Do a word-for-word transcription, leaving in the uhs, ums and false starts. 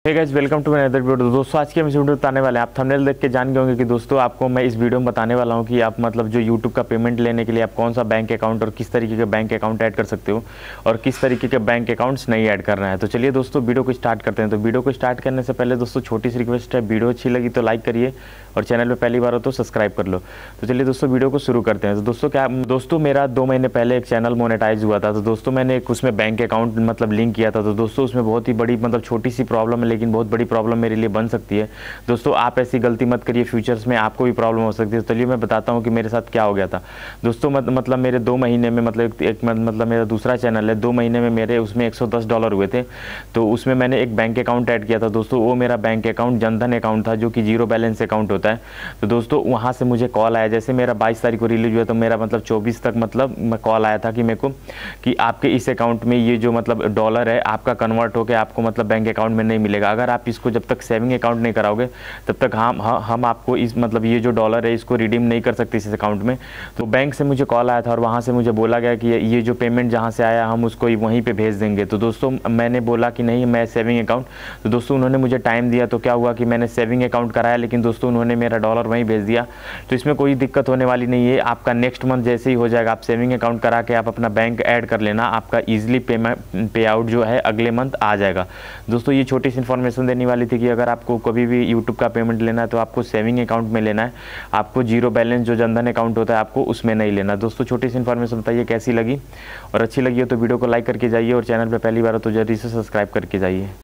Hey guys, welcome to my other video. दोस्तों आज की हम इस वीडियो बताने वाले हैं, आप थंबनेल देख के जान गए होंगे कि दोस्तों आपको मैं इस वीडियो में बताने वाला हूं कि आप मतलब जो यूट्यूब का पेमेंट लेने के लिए आप कौन सा बैंक अकाउंट और किस तरीके के बैंक अकाउंट ऐड कर सकते हो और किस तरीके के बैंक अकाउंट्स नहीं ऐड करना है। तो चलिए दोस्तों वीडियो को स्टार्ट करते हैं। तो वीडियो को स्टार्ट करने से पहले दोस्तों छोटी सी रिक्वेस्ट है, वीडियो अच्छी लगी तो लाइक करिए और चैनल पर पहली बार हो तो सब्सक्राइब कर लो। तो चलिए दोस्तों वीडियो को शुरू करते हैं। तो दोस्तों क्या दोस्तों मेरा दो महीने पहले एक चैनल मोनेटाइज हुआ था। तो दोस्तों मैंने एक उसमें बैंक अकाउंट मतलब लिंक किया था। तो दोस्तों उसमें बहुत ही बड़ी मतलब छोटी सी प्रॉब्लम है, लेकिन बहुत बड़ी प्रॉब्लम मेरे लिए बन सकती है। दोस्तों आप ऐसी गलती मत करिए, फ्यूचर्स में आपको भी प्रॉब्लम हो सकती है। तो चलिए मैं बताता हूँ कि मेरे साथ क्या हो गया था। दोस्तों मत, मतलब मेरे दो महीने में मतलब एक मतलब मेरा दूसरा चैनल है, दो महीने में मेरे उसमें एक सौ दस डॉलर हुए थे। तो उसमें मैंने एक बैंक अकाउंट ऐड किया था। दोस्तों वो मेरा बैंक अकाउंट जनधन अकाउंट था, जो कि जीरो बैलेंस अकाउंट होता है। तो दोस्तों वहाँ से मुझे कॉल आया, जैसे मेरा बाईस तारीख को रिलीज हुआ तो मेरा मतलब चौबीस तक मतलब कॉल आया था कि मेरे को कि आपके इस अकाउंट में ये जो मतलब डॉलर है आपका कन्वर्ट होकर आपको मतलब बैंक अकाउंट में नहीं मिलेगा। अगर आप इसको जब तक सेविंग अकाउंट नहीं कराओगे तब तक हम हम आपको इस मतलब ये जो डॉलर है इसको रिडीम नहीं कर सकते इस अकाउंट में। तो बैंक से मुझे कॉल आया था और वहाँ से मुझे बोला गया कि ये जो पेमेंट जहाँ से आया हम उसको वहीं पे भेज देंगे। तो दोस्तों मैंने बोला कि नहीं, मैं सेविंग अकाउंट। तो दोस्तों उन्होंने मुझे टाइम दिया। तो क्या हुआ कि मैंने सेविंग अकाउंट कराया, लेकिन दोस्तों उन्होंने मेरा डॉलर वहीं भेज दिया। तो इसमें कोई दिक्कत होने वाली नहीं है। आपका नेक्स्ट मंथ जैसे ही हो जाएगा, आप सेविंग अकाउंट करा के आप अपना बैंक ऐड कर लेना, आपका ईजिली पेमेंट पे आउट जो है अगले मंथ आ जाएगा। दोस्तों ये छोटी सी इन्फॉर्मेशन देने वाली थी कि अगर आपको कभी भी यूट्यूब का पेमेंट लेना है तो आपको सेविंग अकाउंट में लेना है, आपको जीरो बैलेंस जो जनधन अकाउंट होता है आपको उसमें नहीं लेना। दोस्तों छोटी सी इन्फॉर्मेशन बताइए कैसी लगी, और अच्छी लगी हो तो वीडियो को लाइक करके जाइए और चैनल पर पहली बार हो तो जल्दी से सब्सक्राइब करके जाइए।